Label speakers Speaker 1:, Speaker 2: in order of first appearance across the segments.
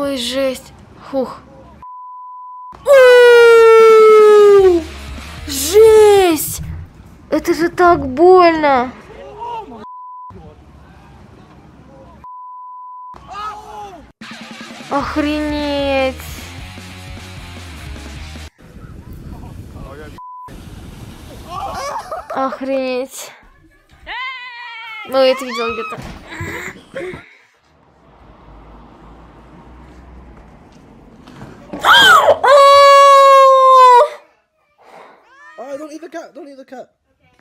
Speaker 1: Ой, жесть. Фух. Жесть! Это же так больно! Охренеть! Охренеть! Ну, я это видел где-то.
Speaker 2: Don't eat the cat. Don't eat the cat.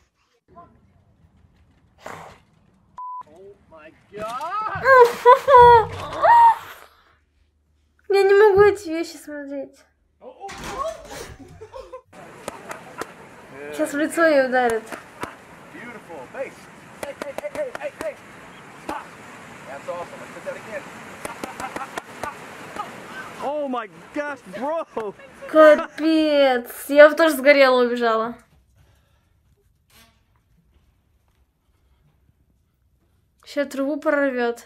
Speaker 2: Oh my god!
Speaker 1: Я не могу эти вещи смотреть. Сейчас в лицо ей ударит.
Speaker 2: Oh my gosh, bro!
Speaker 1: Капец. Я бы тоже сгорела, убежала. Сейчас трубу прорвет.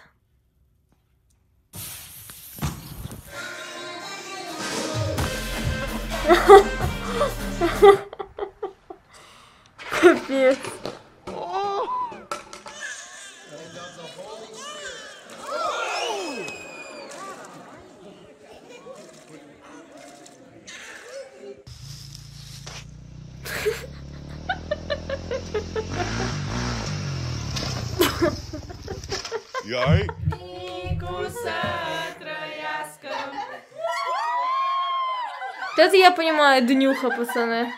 Speaker 1: Капец.
Speaker 3: You alright?
Speaker 1: Это я понимаю, днюха, пацаны.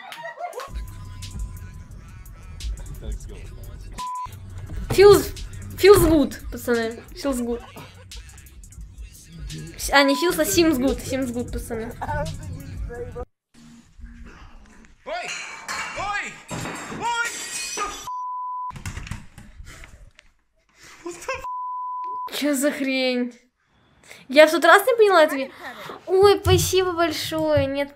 Speaker 1: Feels good, пацаны. Feels good. А, не feels, а seems good. Seems good, пацаны.
Speaker 3: Ой! Ой! Ой!
Speaker 1: Чё за хрень? Я в тот раз не поняла этого. Ой, спасибо большое. Нет,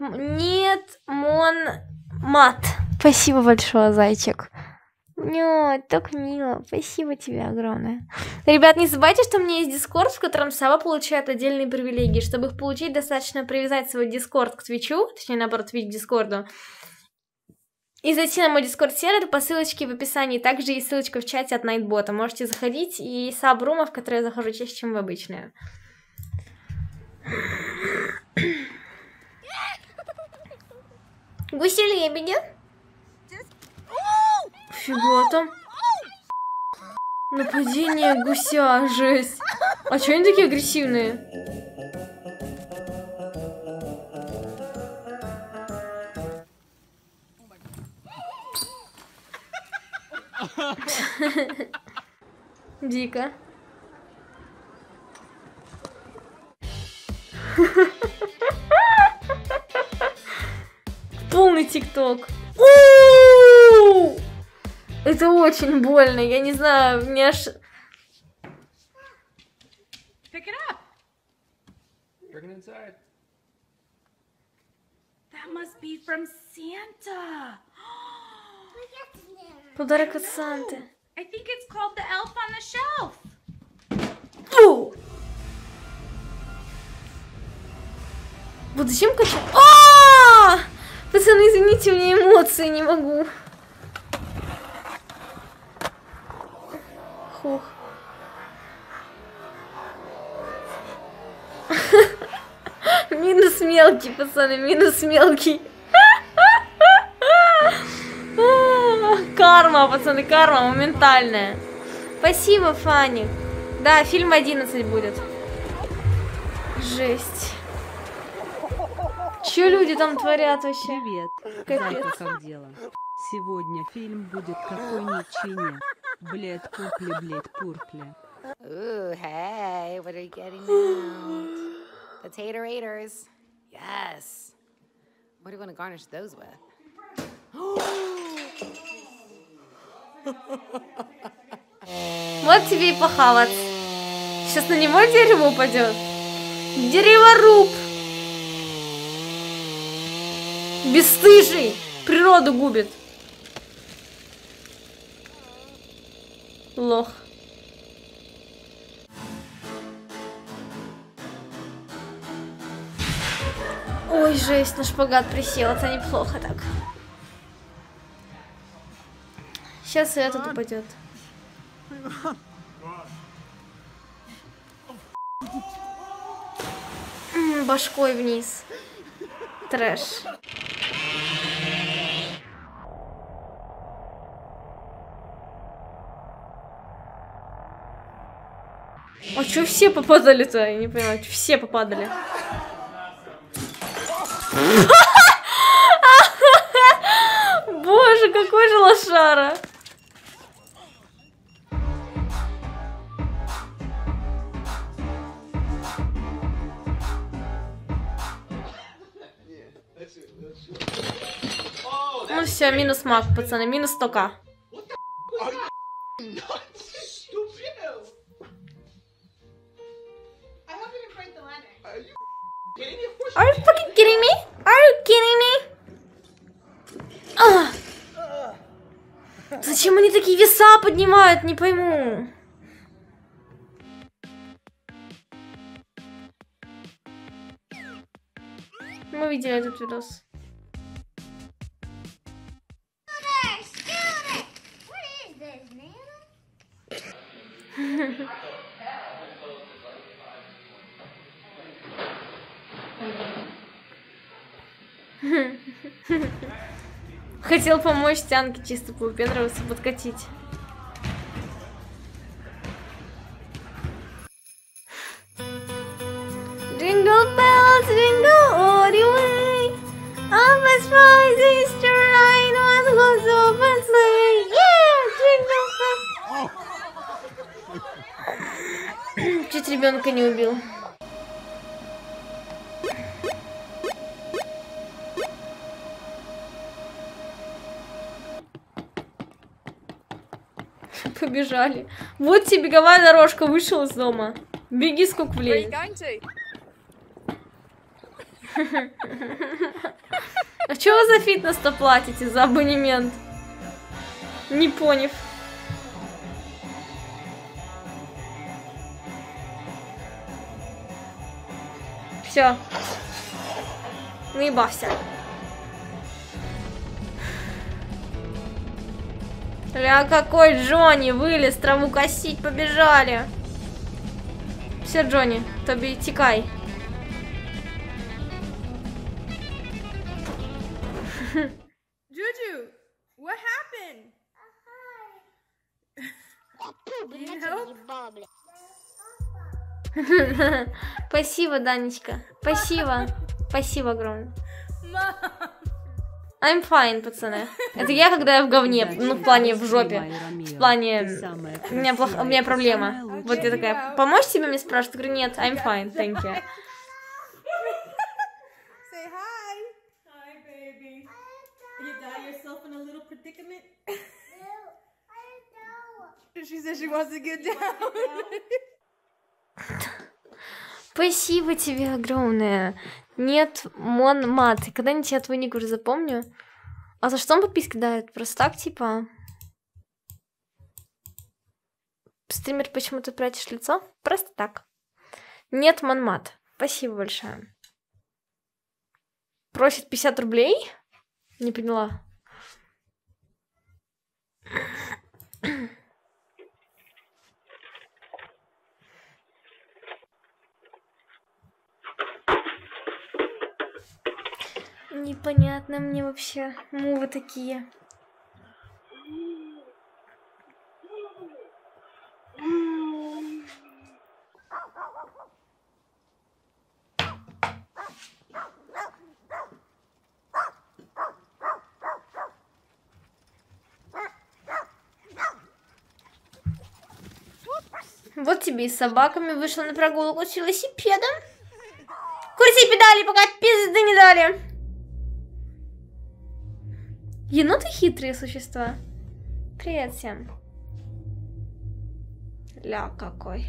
Speaker 1: мат. Спасибо большое, зайчик. Нет, так мило. Спасибо тебе огромное. Ребят, не забывайте, что у меня есть Дискорд, в котором Сава получает отдельные привилегии. Чтобы их получить, достаточно привязать свой Дискорд к Твичу, точнее, наоборот, Твич к Дискорду. И зайти на мой Дискорд-сервер по ссылочке в описании. Также есть ссылочка в чате от Найтбота. Можете заходить. И сабрума, в которой я захожу чаще, чем в обычную. Гуси-лебеди. Фига там. Нападение гуся, жесть. А чё они такие агрессивные? Дико. Полный тикток. Это очень больно, я не знаю, мне аж...
Speaker 4: Pick it up.
Speaker 2: Bring it inside.
Speaker 4: That must be from Santa.
Speaker 1: Подарок от Санты.
Speaker 4: I think it's called the elf on the shelf.
Speaker 1: Фу! Вот зачем качать? Пацаны, извините, у меня эмоции, не могу. Хух. Минус мелкий, пацаны, минус мелкий. Карма, пацаны, карма моментальная. Спасибо, Фаник. Да, фильм 11 будет. Жесть. Че люди там творят вообще?
Speaker 5: Привет,
Speaker 1: Капец.
Speaker 5: Зайка, как дела? Сегодня фильм будет какой-нибудь чине. Блядь, пурпли, блядь, пурпли.
Speaker 6: Ooh, hey, what are you getting out? The Tatorators. Yes. What do you want to garnish those with?
Speaker 1: Вот тебе и похавать. Сейчас на него дерево упадет. Дереворуб. Бесстыжий. Природу губит. Лох. Ой, жесть, на шпагат присел, это неплохо так. Сейчас и этот упадет. Башкой вниз. Трэш. А чё все попадали-то? Я не понимаю, чё все попадали. Боже, какой же лошара. Ну все, минус маг, пацаны, минус 100к. Are you fucking kidding me? Are you kidding me? Зачем они такие веса поднимают, не пойму. Мы видели этот видос. Хотел помочь Тянке чисто поупендриваться, подкатить. Jingle bells, jingle all the way. Up as far as Easter ride, one goes open sleigh. Yeah, jingle bells. Чуть ребенка не убил. Побежали. Вот тебе беговая дорожка, вышел из дома. Беги, сколько влезет. А что вы за фитнес-то платите, за абонемент? Не поняв. Все. Наебался. Ля, какой Джонни, вылез, траву косить, побежали. Все, Джонни, Тоби, текай.
Speaker 7: Juju, what happened?
Speaker 1: Спасибо, Данечка. Спасибо. Спасибо огромное. I'm fine, пацаны. Это я, когда я в говне, ну, в плане в жопе. В плане, у меня проблема. Вот я такая, помочь тебе, мне спрашивают? Говорю, нет, I'm fine, thank you.
Speaker 7: Say hi. Hi, baby. You got yourself in a little predicament? She said she wants to get down.
Speaker 1: Спасибо тебе огромное. Нет, Монмат. Когда-нибудь я твой ник уже запомню. А за что он подписки дает? Просто так, типа... Стример, почему ты прячешь лицо? Просто так. Нет, Монмат. Спасибо большое. Просит 50 рублей? Не поняла. Непонятно мне вообще, мувы такие. Вот тебе и с собаками вышла на прогулку с велосипедом. Курси педали, пока пизды не дали. Еноты хитрые существа. Привет всем. Ля какой.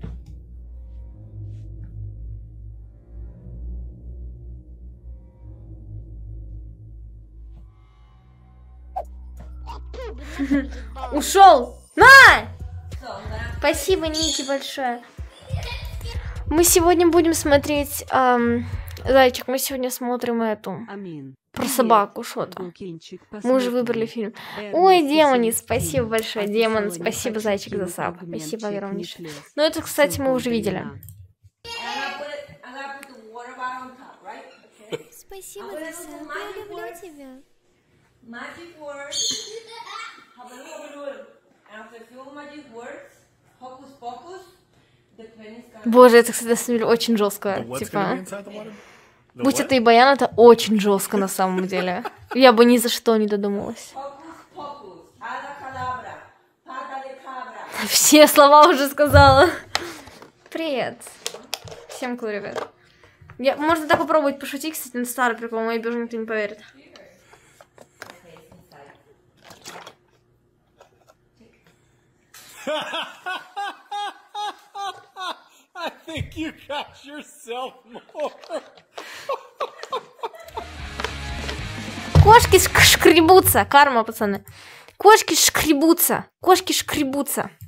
Speaker 1: Ушел. На! Спасибо, Ники, большое. Мы сегодня будем смотреть Зайчик, мы сегодня смотрим эту.
Speaker 5: Амин.
Speaker 1: Про собаку, что-то.
Speaker 5: Гукинчик
Speaker 1: Мы уже выбрали фильм. Ой, Демони, спасибо большое, Демон. Спасибо, Зайчик, за саб. Спасибо огромнейшее. Ну, это, кстати, мы уже видели.
Speaker 8: Спасибо за саб. Я люблю тебя.
Speaker 7: Magic words. After a few magic words, hocus pocus, the penny's gonna...
Speaker 1: Боже, это, кстати, на самом деле очень жестко. Типа, будь это и Баян, это очень жестко на самом деле. Я бы ни за что не додумалась.
Speaker 7: Hocus pocus, abacadabra, patadecabra.
Speaker 1: Все слова уже сказала. Привет. Всем клу, ребят. Можно так попробовать пошутить, кстати, на старый прикол, моей бежи никто не поверит.
Speaker 2: I think you got yourself more.
Speaker 1: Кошки шкребутся. Карма, пацаны. Кошки шкребутся. Кошки шкребутся.